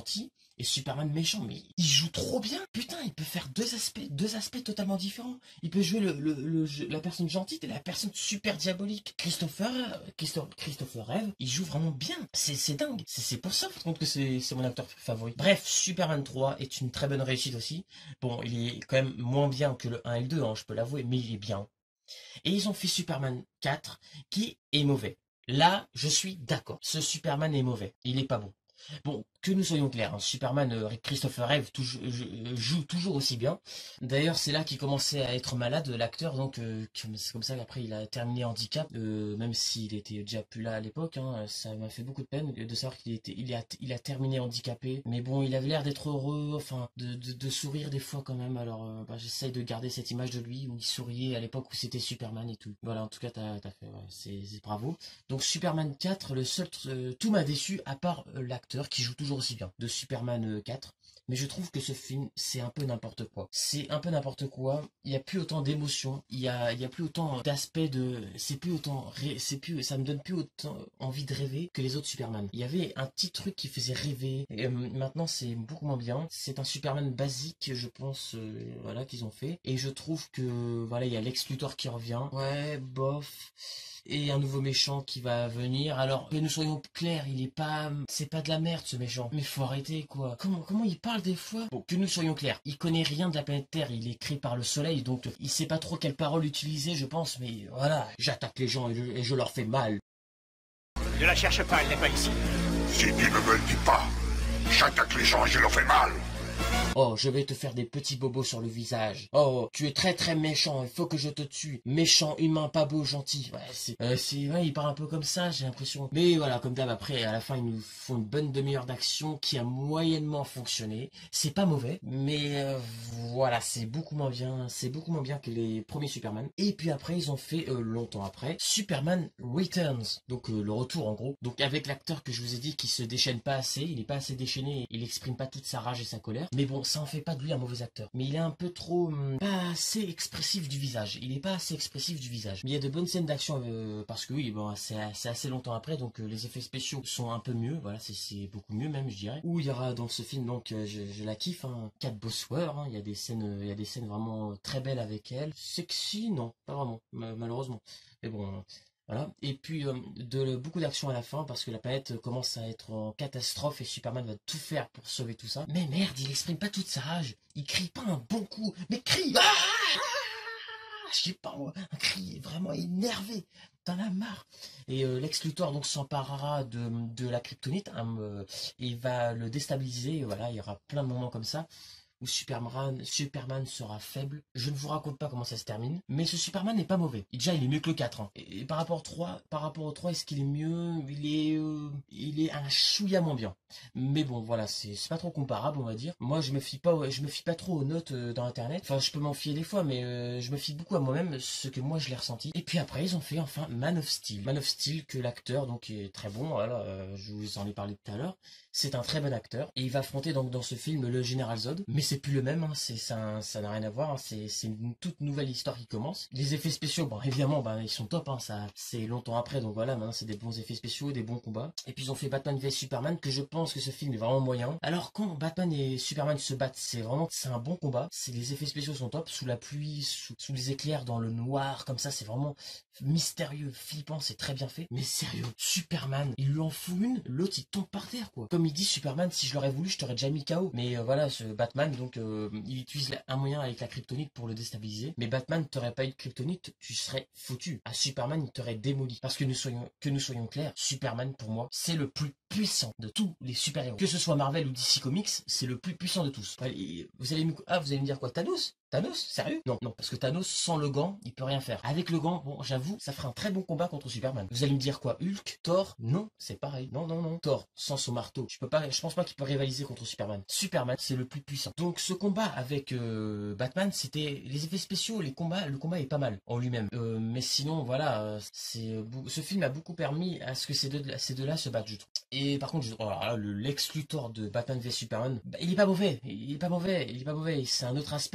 [SPEAKER 1] et Superman méchant, mais il joue trop bien. Putain, il peut faire deux aspects totalement différents. Il peut jouer la personne gentille et la personne super diabolique. Christopher Reeve, il joue vraiment bien. C'est dingue. C'est pour ça, par contre, que c'est mon acteur favori. Bref, Superman 3 est une très bonne réussite aussi. Bon, il est quand même moins bien que le 1 et le 2, hein, je peux l'avouer, mais il est bien. Et ils ont fait Superman 4, qui est mauvais. Là, je suis d'accord. Ce Superman est mauvais. Il est pas bon. Bon, que nous soyons clairs, hein, Superman, Christopher Reeve joue toujours aussi bien. D'ailleurs, c'est là qu'il commençait à être malade, l'acteur, donc c'est comme ça qu'après il a terminé handicap, même s'il était déjà plus là à l'époque, hein, ça m'a fait beaucoup de peine de savoir il a terminé handicapé. Mais bon, il avait l'air d'être heureux, enfin, de sourire des fois quand même, alors j'essaye de garder cette image de lui, où il souriait à l'époque où c'était Superman et tout. Voilà, en tout cas, t'as fait, ouais, c'est bravo. Donc Superman 4, le seul, tout m'a déçu, à part l'acteur, qui joue toujours aussi bien, de Superman 4. Mais je trouve que ce film, c'est un peu n'importe quoi. C'est un peu n'importe quoi. Il n'y a plus autant d'émotions. Il y a plus autant d'aspects de... ça me donne plus autant envie de rêver que les autres Superman. Il y avait un petit truc qui faisait rêver. Et maintenant, c'est beaucoup moins bien. C'est un Superman basique, je pense, voilà, qu'ils ont fait. Et je trouve que, voilà, il y a Lex Luthor qui revient. Ouais, bof... Et un nouveau méchant qui va venir. Alors, que nous soyons clairs, c'est pas de la merde ce méchant. Mais faut arrêter quoi. Comment il parle des fois? Bon, que nous soyons clairs, il connaît rien de la planète Terre, il est créé par le soleil, donc il sait pas trop quelle parole utiliser, je pense, mais voilà, j'attaque les gens et je leur fais mal.
[SPEAKER 3] Ne la cherche pas, elle n'est pas ici.
[SPEAKER 4] Si tu ne me le dis pas, j'attaque les gens et je leur fais mal.
[SPEAKER 1] Oh, je vais te faire des petits bobos sur le visage. Oh, tu es très très méchant, il faut que je te tue. Méchant, humain, pas beau, gentil. Ouais, ouais, il parle un peu comme ça, j'ai l'impression. Mais voilà, comme d'hab, après, à la fin, ils nous font une bonne demi-heure d'action qui a moyennement fonctionné. C'est pas mauvais, mais voilà, c'est beaucoup moins bien. C'est beaucoup moins bien que les premiers Superman. Et puis après, ils ont fait, longtemps après, Superman Returns. Donc, le retour, en gros. Donc, avec l'acteur que je vous ai dit qui se déchaîne pas assez, il est pas assez déchaîné, il exprime pas toute sa rage et sa colère. Mais bon, ça en fait pas de lui un mauvais acteur. Mais il est un peu trop... pas assez expressif du visage. Il est pas assez expressif du visage. Mais il y a de bonnes scènes d'action parce que oui, bon, c'est assez longtemps après, donc les effets spéciaux sont un peu mieux. Voilà, c'est beaucoup mieux même, je dirais. Où il y aura dans ce film, donc je la kiffe, hein, Kat Bosworth, hein, il y a des scènes vraiment très belles avec elle. Sexy, non, pas vraiment, malheureusement. Mais bon... Voilà. Et puis beaucoup d'action à la fin parce que la planète commence à être en catastrophe et Superman va tout faire pour sauver tout ça. Mais merde, il exprime pas toute sa rage. Il crie pas un bon coup, mais crie. Je sais pas, un cri vraiment énervé. T'en as marre. Et Lex Luthor donc s'emparera de la kryptonite. Il va le déstabiliser. Et voilà, il y aura plein de moments comme ça où Superman sera faible. Je ne vous raconte pas comment ça se termine, mais ce Superman n'est pas mauvais. Déjà, il est mieux que le 4. Hein. Et par rapport au 3, est-ce qu'il est mieux? Il est un chouïa moins bien. Mais bon, voilà, c'est pas trop comparable, on va dire. Moi, je me fie pas trop aux notes dans Internet. Enfin, je peux m'en fier des fois, mais je me fie beaucoup à moi-même, ce que moi, je l'ai ressenti. Et puis après, ils ont fait enfin Man of Steel. Man of Steel, que l'acteur, donc, est très bon. Voilà, je vous en ai parlé tout à l'heure. C'est un très bon acteur. Et il va affronter donc dans ce film le Général Zod. Mais c'est plus le même, hein. Ça n'a rien à voir. Hein. C'est une toute nouvelle histoire qui commence. Les effets spéciaux, bon, évidemment, ils sont top. Hein. Ça, c'est longtemps après, donc voilà, maintenant c'est des bons effets spéciaux, des bons combats. Et puis ils ont fait Batman vs Superman, que je pense que ce film est vraiment moyen. Alors quand Batman et Superman se battent, c'est un bon combat. Les effets spéciaux sont top, sous la pluie, sous les éclairs, dans le noir, comme ça, c'est vraiment mystérieux, flippant, c'est très bien fait. Mais sérieux, Superman, il lui en fout une, l'autre il tombe par terre quoi. Comme il dit Superman, si je l'aurais voulu, je t'aurais déjà mis KO. Mais voilà, ce Batman, donc il utilise un moyen avec la kryptonite pour le déstabiliser. Mais Batman, t'aurais pas eu de kryptonite, tu serais foutu. À Superman, il t'aurait démoli. Parce que nous soyons clairs, Superman pour moi, c'est le plus puissant de tous les super-héros. Que ce soit Marvel ou DC Comics, c'est le plus puissant de tous. Vous allez me dire quoi, Thanos? Thanos? Sérieux? Non, parce que Thanos, sans le gant, il peut rien faire. Avec le gant, bon, j'avoue, ça ferait un très bon combat contre Superman. Vous allez me dire quoi? Hulk? Thor? Non, c'est pareil. Non. Thor, sans son marteau, je pense pas qu'il peut rivaliser contre Superman. Superman, c'est le plus puissant. Donc ce combat avec Batman, c'était les effets spéciaux, le combat est pas mal en lui-même. Mais sinon, voilà, ce film a beaucoup permis à ce que ces deux-là se battent, je trouve. Et par contre, le Lex Luthor de Batman vs Superman, il est pas mauvais. C'est un autre aspect de Lex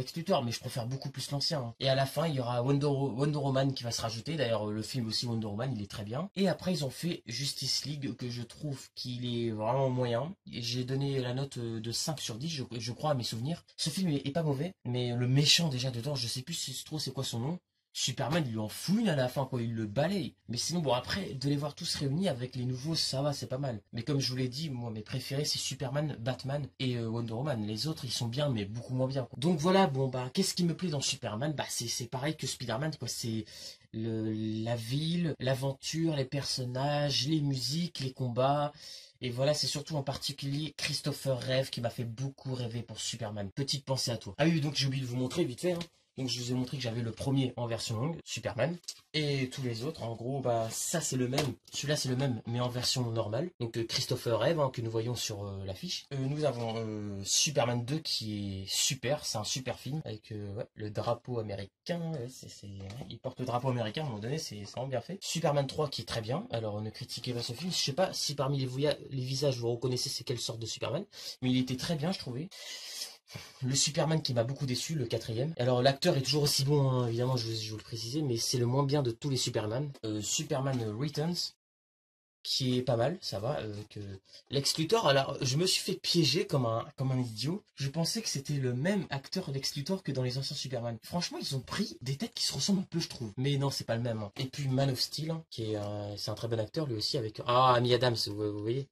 [SPEAKER 1] Lex Luthor, mais je préfère beaucoup plus l'ancien. Hein. Et à la fin, il y aura Wonder Woman qui va se rajouter. D'ailleurs, le film aussi Wonder Woman, il est très bien. Et après, ils ont fait Justice League, que je trouve qu'il est vraiment moyen. J'ai donné la note de 5 sur 10, je crois, à mes souvenirs. Ce film est pas mauvais, mais le méchant déjà dedans, je sais plus si trop c'est quoi son nom. Superman, il lui en fout une à la fin, quoi, il le balaye. Mais sinon, bon, après, de les voir tous réunis avec les nouveaux, ça va, c'est pas mal. Mais comme je vous l'ai dit, moi, mes préférés, c'est Superman, Batman et Wonder Woman. Les autres, ils sont bien, mais beaucoup moins bien, quoi. Donc voilà, bon, bah, qu'est-ce qui me plaît dans Superman? Bah, c'est pareil que Spider-Man, quoi, c'est la ville, l'aventure, les personnages, les musiques, les combats. Et voilà, c'est surtout en particulier Christopher Reeve qui m'a fait beaucoup rêver pour Superman. Petite pensée à toi. Ah oui, donc j'ai oublié de vous montrer vite fait, hein. Donc je vous ai montré que j'avais le premier en version longue, Superman, et tous les autres, en gros, bah ça c'est le même, celui-là c'est le même, mais en version normale. Donc Christopher Reeve, hein, que nous voyons sur l'affiche. Nous avons Superman 2 qui est super, c'est un super film, avec ouais, le drapeau américain, il porte le drapeau américain à un moment donné, c'est vraiment bien fait. Superman 3 qui est très bien, alors ne critiquez pas ce film, je sais pas si parmi les visages vous reconnaissez c'est quelle sorte de Superman, mais il était très bien je trouvais. Le Superman qui m'a beaucoup déçu, le 4e. Alors l'acteur est toujours aussi bon, hein, évidemment, je vous le précisais, mais c'est le moins bien de tous les Superman. Superman Returns, qui est pas mal, ça va. Que Lex Luthor, alors je me suis fait piéger comme un idiot. Je pensais que c'était le même acteur Lex Luthor que dans les anciens Superman. Franchement, ils ont pris des têtes qui se ressemblent un peu, je trouve. Mais non, c'est pas le même. Hein. Et puis Man of Steel, hein, c'est un très bon acteur lui aussi avec Amy Adams, vous voyez.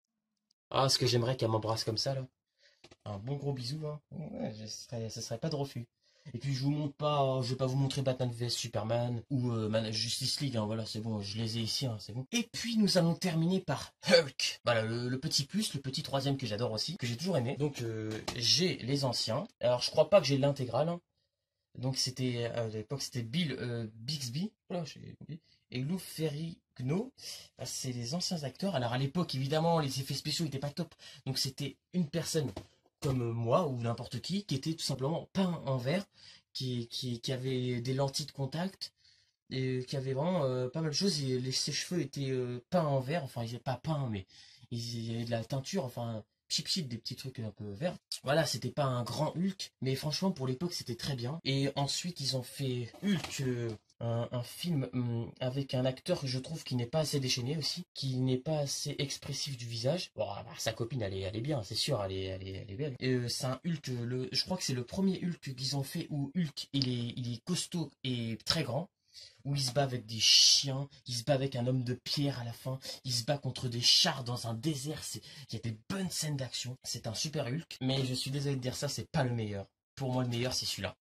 [SPEAKER 1] Ah, ce que j'aimerais qu'elle m'embrasse comme ça là. Un bon gros bisou, hein. Ouais, ce serait pas de refus. Et puis je vous montre pas, je vais pas vous montrer Batman vs Superman ou Justice League, hein, voilà, c'est bon, je les ai ici, hein, c'est bon. Et puis nous allons terminer par Hulk. Voilà, le petit plus, le petit troisième que j'adore aussi, que j'ai toujours aimé. Donc j'ai les anciens. Alors je crois pas que j'ai l'intégrale. Hein. Donc c'était, à l'époque c'était Bill Bixby. Voilà, j'ai oublié. Et Lou Ferrigno, c'est les anciens acteurs. Alors à l'époque, évidemment, les effets spéciaux n'étaient pas top. Donc c'était une personne comme moi ou n'importe qui était tout simplement peint en vert, qui avait des lentilles de contact, et qui avait vraiment pas mal de choses. Et ses cheveux étaient peints en vert. Enfin, ils n'étaient pas peints, mais il y avait de la teinture, enfin, chip, des petits trucs un peu verts. Voilà, c'était pas un grand Hulk, mais franchement, pour l'époque, c'était très bien. Et ensuite, ils ont fait Hulk... un film avec un acteur que je trouve qui n'est pas assez déchaîné aussi, qui n'est pas assez expressif du visage. Bon, bah, sa copine, elle est bien, c'est sûr, elle est belle. C'est un Hulk, je crois que c'est le premier Hulk qu'ils ont fait où Hulk, il est costaud et très grand, où il se bat avec des chiens, il se bat avec un homme de pierre à la fin, il se bat contre des chars dans un désert, il y a des bonnes scènes d'action. C'est un super Hulk, mais je suis désolé de dire ça, c'est pas le meilleur. Pour moi, le meilleur, c'est celui-là.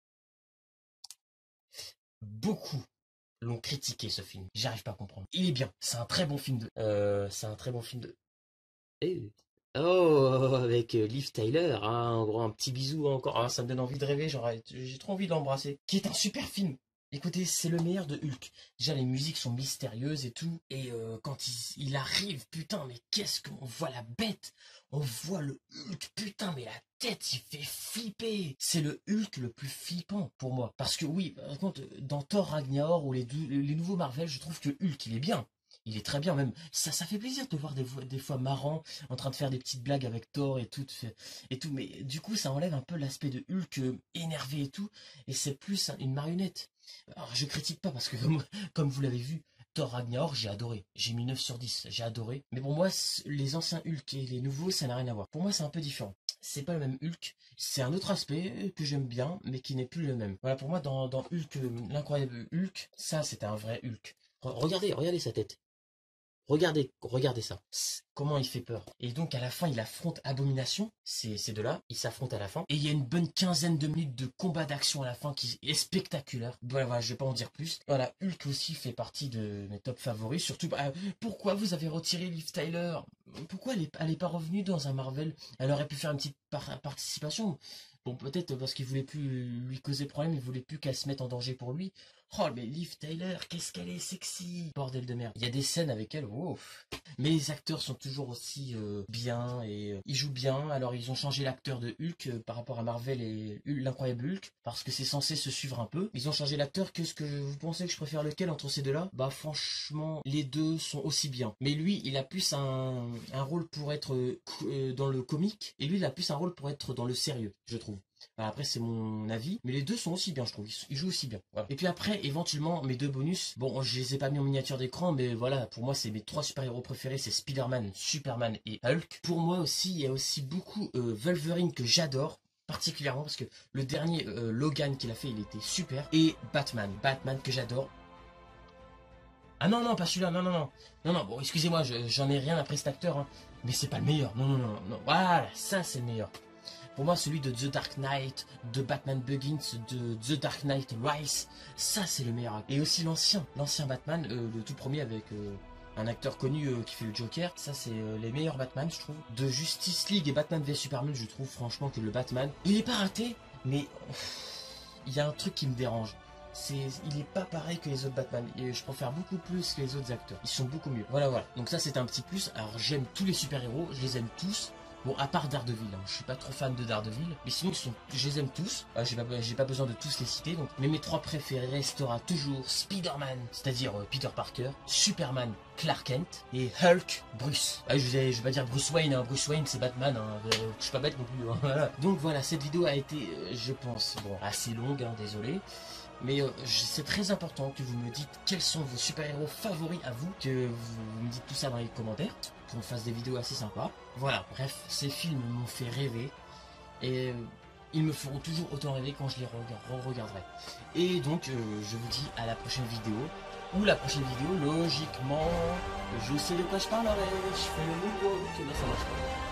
[SPEAKER 1] Beaucoup l'ont critiqué ce film. J'arrive pas à comprendre. Il est bien. C'est un très bon film de. C'est un très bon film de. Oh, avec Liv Tyler, hein, en gros, un petit bisou encore. Ah, ça me donne envie de rêver. J'ai trop envie de l'embrasser. Qui est un super film. Écoutez, c'est le meilleur de Hulk. Déjà, les musiques sont mystérieuses et tout. Et quand il arrive, putain, mais qu'est-ce qu'on voit la bête? On voit le Hulk, putain, mais la tête, il fait flipper. C'est le Hulk le plus flippant pour moi. Parce que oui, par contre, dans Thor Ragnarok ou les nouveaux Marvel, je trouve que Hulk, il est bien. Il est très bien, même. Ça fait plaisir de le voir des fois marrant, en train de faire des petites blagues avec Thor et tout. Mais du coup, ça enlève un peu l'aspect de Hulk énervé et tout. Et c'est plus une marionnette. Alors, je critique pas parce que, comme vous l'avez vu, Thor Ragnarok, j'ai adoré. J'ai mis 9 sur 10, j'ai adoré. Mais pour moi, les anciens Hulk et les nouveaux, ça n'a rien à voir. Pour moi, c'est un peu différent. C'est pas le même Hulk. C'est un autre aspect que j'aime bien, mais qui n'est plus le même. Voilà, pour moi, dans Hulk, l'incroyable Hulk, ça, c'était un vrai Hulk. Regardez sa tête. Regardez ça. Comment il fait peur. Et donc à la fin, il affronte Abomination. Ces deux-là, ils s'affrontent à la fin. Et il y a une bonne quinzaine de minutes de combat d'action à la fin qui est spectaculaire. Voilà, je vais pas en dire plus. Voilà, Hulk aussi fait partie de mes top favoris. Surtout, pourquoi vous avez retiré Liv Tyler? Pourquoi elle est pas revenue dans un Marvel? Elle aurait pu faire une petite participation. Bon, peut-être parce qu'il voulait plus lui causer problème, il voulait plus qu'elle se mette en danger pour lui. Oh, mais Liv Tyler, qu'est-ce qu'elle est sexy! Bordel de merde. Il y a des scènes avec elle, wow. Mais les acteurs sont toujours aussi bien et ils jouent bien. Alors, ils ont changé l'acteur de Hulk par rapport à Marvel et l'incroyable Hulk, parce que c'est censé se suivre un peu. Ils ont changé l'acteur. Qu'est-ce que vous pensez que je préfère lequel entre ces deux-là? Bah, franchement, les deux sont aussi bien. Mais lui, il a plus un rôle pour être dans le comique, et lui, il a plus un rôle pour être dans le sérieux, je trouve. Après c'est mon avis, mais les deux sont aussi bien je trouve, ils jouent aussi bien. Voilà. Et puis après éventuellement mes deux bonus, bon je les ai pas mis en miniature d'écran, mais voilà, pour moi c'est mes 3 super-héros préférés, c'est Spider-Man, Superman et Hulk. Pour moi aussi il y a aussi beaucoup Wolverine que j'adore. Particulièrement parce que le dernier Logan qu'il a fait il était super. Et Batman que j'adore. Ah non non pas celui-là, non bon excusez-moi j'en ai rien après cet acteur hein, mais c'est pas le meilleur, non voilà ça c'est le meilleur. Pour moi celui de The Dark Knight, de Batman Begins, de The Dark Knight Rise, ça c'est le meilleur. Et aussi l'ancien Batman, le tout premier avec un acteur connu qui fait le Joker, ça c'est les meilleurs Batman je trouve. De Justice League et Batman vs Superman, je trouve franchement que le Batman, il est pas raté, mais il y a un truc qui me dérange. Il est pas pareil que les autres Batman, et je préfère beaucoup plus que les autres acteurs, ils sont beaucoup mieux. Voilà, donc ça c'est un petit plus. Alors j'aime tous les super-héros, je les aime tous. Bon, à part Daredevil, hein. Je suis pas trop fan de Daredevil, mais sinon je les aime tous. J'ai pas besoin de tous les citer, donc. Mais mes 3 préférés restera toujours Spider-Man, c'est-à-dire Peter Parker, Superman, Clark Kent, et Hulk, Bruce. Je vais pas dire Bruce Wayne, hein. Bruce Wayne c'est Batman, hein. Je suis pas bête non plus, hein. Voilà. Donc voilà, cette vidéo a été, je pense, bon, assez longue, hein, désolé. Mais c'est très important que vous me dites quels sont vos super-héros favoris à vous, que vous me dites tout ça dans les commentaires, qu'on fasse des vidéos assez sympas. Voilà, bref, ces films m'ont fait rêver, et ils me feront toujours autant rêver quand je les regarderai. Et donc, je vous dis à la prochaine vidéo, ou la prochaine vidéo, logiquement, je sais de quoi je parlerai, je fais le nouveau, que là ça marche pas.